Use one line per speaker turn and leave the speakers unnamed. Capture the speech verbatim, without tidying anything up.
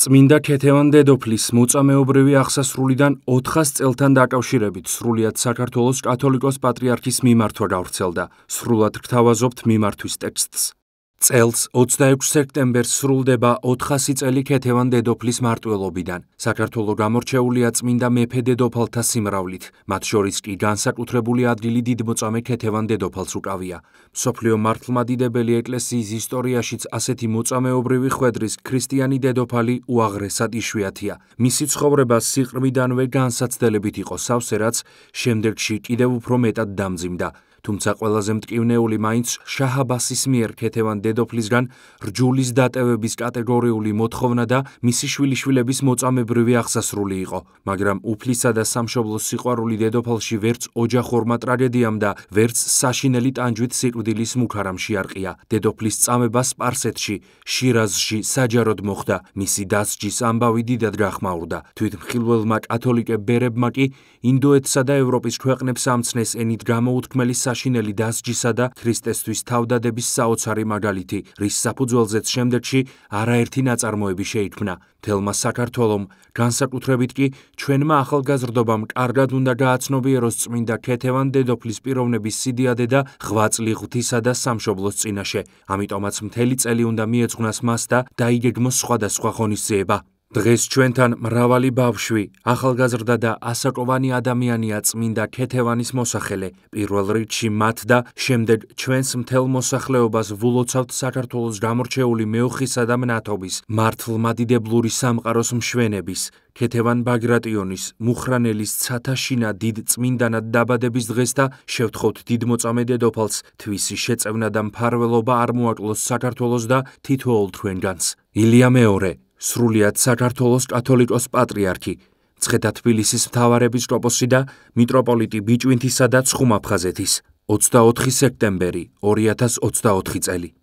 წმინდა ქეთევან დედოფლის მოწამეობრივი აღსასრულიდან ოთხას წელთან დაკავშირებით სრულიად საქართველოს კათოლიკოს პატრიარქის მიმართვა გავრცელდა. სრულად გთავაზობთ მიმართვის ტექსტს. წელს ოცდაექვსი სექტემბერს სრულდება ოთხასი წელი ქეთევან დედოფლის მარტვილობიდან. საქართველო გამორჩეულია წმინდა მეფე დედოფალთა სიმრავლით, მათ შორის კი განსაკუთრებული ადგილი დიდმოწამე ქეთევან დედოფალს უკავია. მსოფლიო მართლმადიდებელი ეკლესიის ისტორიაშიც ასეთი მოწამეობრივი ხვედრის ქრისტიანი დედოფალი უაღრესად იშვიათია. მისი ცხოვრება სიყრმიდანვე განსაცდელებით იყო სავსე, რაც შემდეგში კიდევ უფრო მეტად დამძიმდა. თუმცა ყველაზე მტკივნეული მაინც შაჰ აბასის მიერ ქეთევან დედოფლისგან რჯულის დატევების კატეგორიული მოთხოვნა და მისი შვილიშვილების მოწამებრივი აღსასრული იყო, მაგრამ უფლისა და სამშობლოს სიყვარული დედოფალში ვერც ოჯახურმა ტრაგედიამ და ვერც საშინელი ტანჯვით სიკვდილის მუქ არ ამშიარყია. დედოფლის წამება სპარსეთში, შირაზში საჯაროდ მოხდა, მისი დასჯის ამბავი დიდად გახმაურდა. თვითმხილველმა კათოლიკე ბერებმა კი ინდოეთსა და ევროპის ქვეყნებს ამცნეს ენით გამოუთქმელი საშინელი დასჯისა და ქრისტესთვის თავდადების საოცარი მაგალითი, რის საფუძველზეც შემდეგში არაერთი ნაწარმოები შეიქმნა. მთელმა საქართველომ, განსაკუთრებით კი ჩვენმა ახალგაზრდობამ კარგად უნდა გააცნობიეროს წმინდა ქეთევან დედოფლის პიროვნების სიდიადე და ღვაწლი ღვთისა და სამშობლოს წინაშე. ამიტომაც მთელი წელი უნდა მიეძღვნას მას და დაიგეგმოს სხვადასხვა ღონისძიება. დღეს ჩვენთან მრავალი ბავშვი, ახალგაზრდა და ასაკოვანი ადამიანია წმინდა ქეთევანის მოსახელე. პირველ რიგში მათ და შემდეგ ჩვენს მთელ მოსახლეობას ვულოცავთ საქართველოს გამორჩეული მეოხისა და მნათობის, მართლმადიდებლური სამყაროს მშვენების, ქეთევან ბაგრატიონის, მუხრანელის ცათაშინა დიდ წმინდანად დაბადების დღეს და შევთხოვთ დიდმოწამე დედოფალს თვისი შეწევნა და მფარველობა არ მოაკლოს საქართველოს და თითოეულ თქვენგანს. ილია მეორე, სრულიად საქართველოს კათოლიკოს პატრიარქი, მცხეთა თბილისის მთავარეპისკოპოსი და მიტროპოლიტი ბიჭვინთისა და ცხუმაფხაზეთის. ოცდაოთხი სექტემბერი ორი ათას ოცდაოთხი წელი.